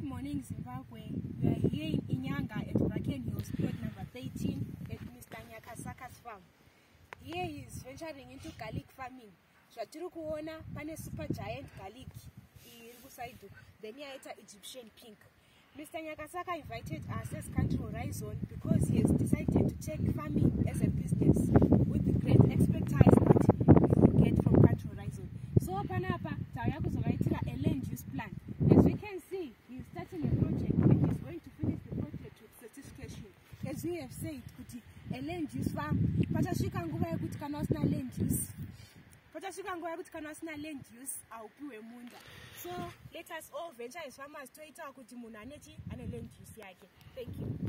morning, Zimbabwe. We are here in Nyanga at Blacken plot number 13 at Mr. Nyakasaka's farm. Here he is venturing into garlic farming. Zvatiri kuona pane super giant garlic iri kusaidu, then yaita Egyptian pink. Mr. Nyakasaka invited us as country horizon because he has decided to take farming as a business with the great expertise that he will get from country horizon. So panapa tauya kuzovaitira a land use plan. As we can see, he is starting a project and he is going to finish the project with certification. As we have said, kuti a land use farm, patashika nguva yekuti kana usina land use. Patashika nguva yekuti kana usina land use aupiwe munda. So let us all venture as farmers toita kuti munhu ane land use yake. Thank you.